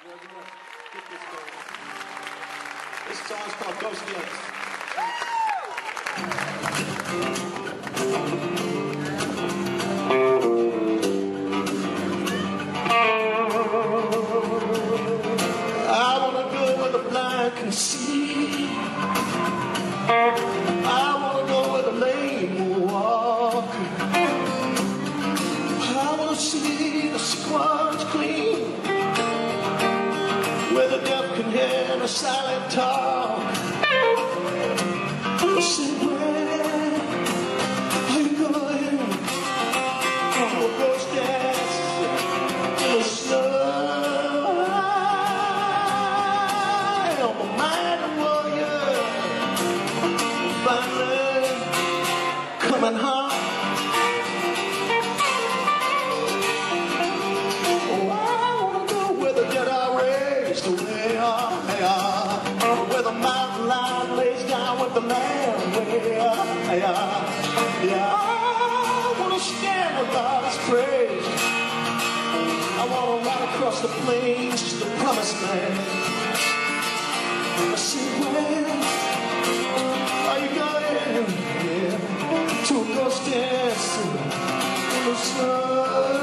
Get this going. This song's called Ghost Dance. I wanna go where the blind can see. I wanna go where the lame will walk. I wanna see the squads clean, where the deaf can hear the silent talk. I said, where are you going? To a ghost dance in the snow. I'm a mighty warrior, finally coming home. Where the mountain lion lays down with the lamb. I wanna stand with all His praise. I wanna ride across the plains to the promised land. I said, where are you going? Yeah, to a ghost dance in the snow.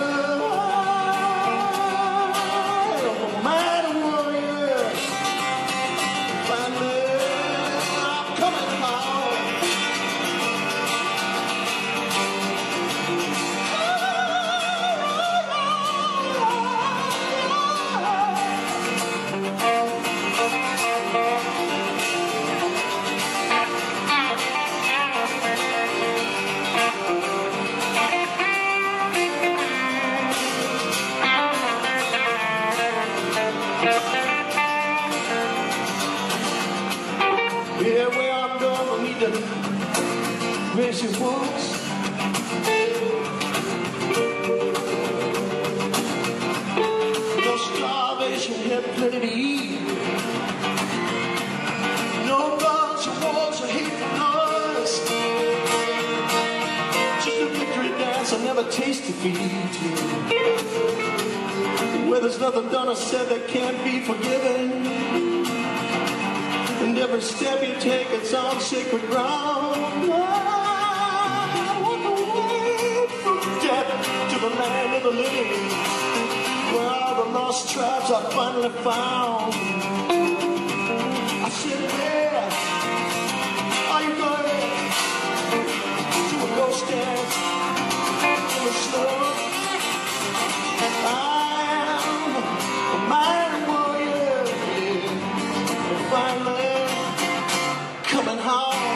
Yeah, where I'm going, I need to raise your voice. No starvation, had plenty to eat. No guns or wars or hateful noise. Just a victory dance I never taste defeat. Where there's nothing done or said that can't be forgiven. And every step you take, it's on sacred ground. I walk away from death to the land of the living, where all the lost tribes are finally found. I said, where are you going? To a ghost dance in the snow. I am a mighty warrior, finally coming home.